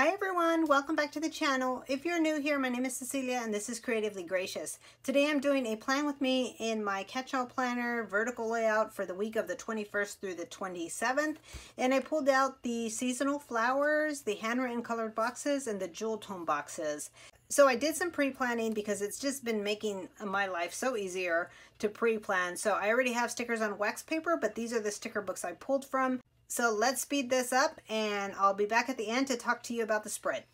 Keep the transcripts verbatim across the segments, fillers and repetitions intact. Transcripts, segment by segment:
Hi everyone, welcome back to the channel. If you're new here, my name is Cecilia and this is Creatively Gracious. Today I'm doing a plan with me in my catch-all planner vertical layout for the week of the twenty-first through the twenty-seventh. And I pulled out the seasonal flowers, the handwritten colored boxes, and the jewel tone boxes. So I did some pre-planning because it's just been making my life so easier to pre-plan. So I already have stickers on wax paper, but these are the sticker books I pulled from. So let's speed this up and I'll be back at the end to talk to you about the spread.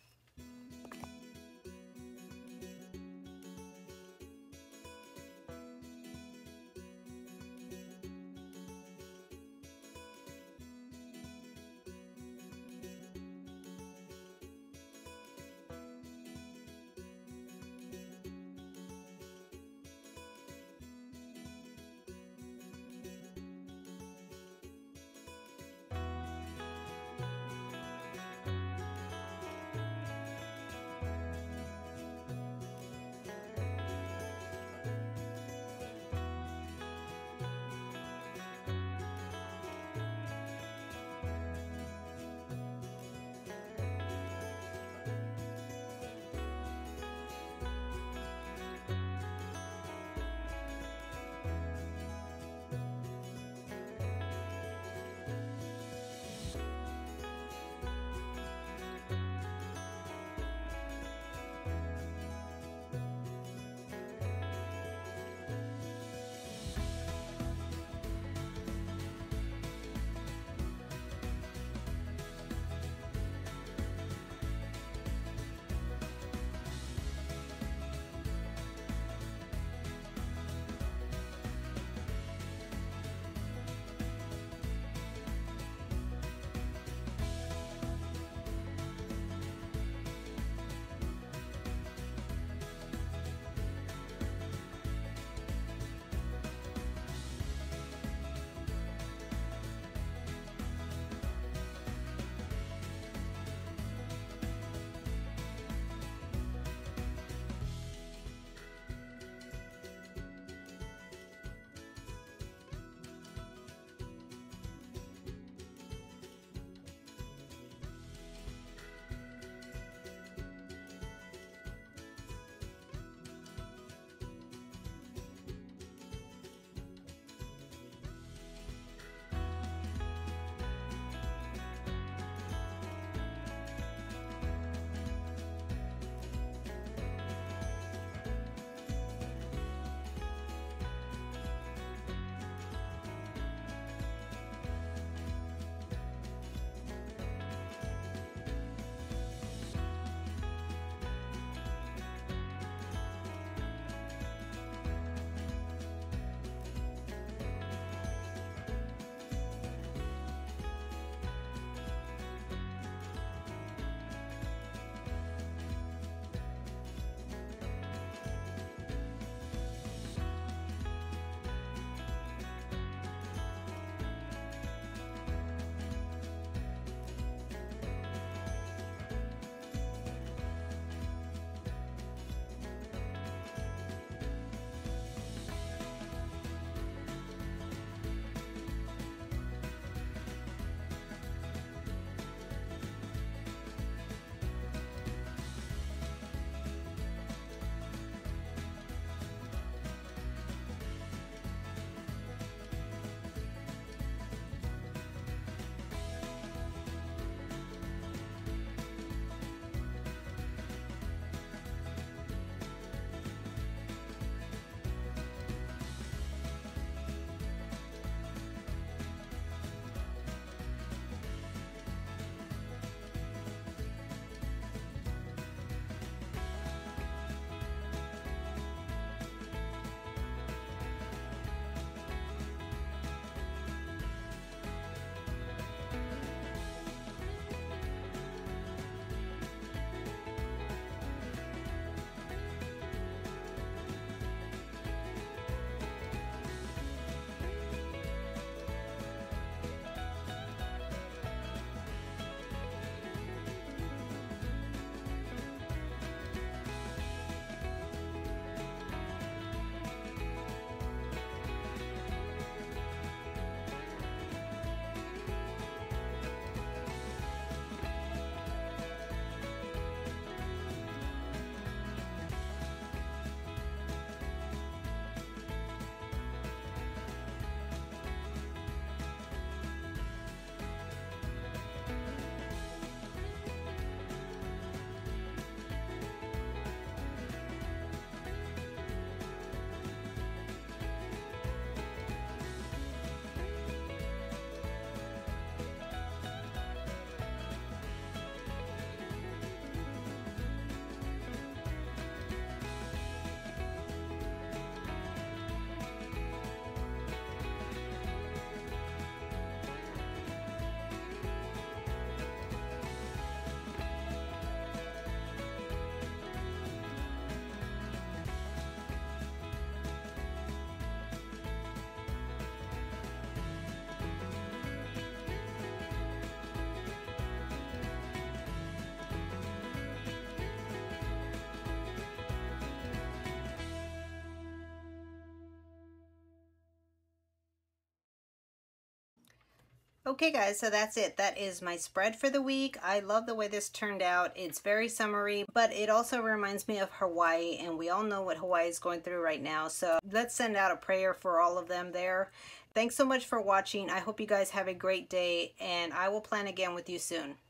Okay guys, so that's it. That is my spread for the week. I love the way this turned out. It's very summery, but it also reminds me of Hawaii, and we all know what Hawaii is going through right now. So let's send out a prayer for all of them there. Thanks so much for watching. I hope you guys have a great day, and I will plan again with you soon.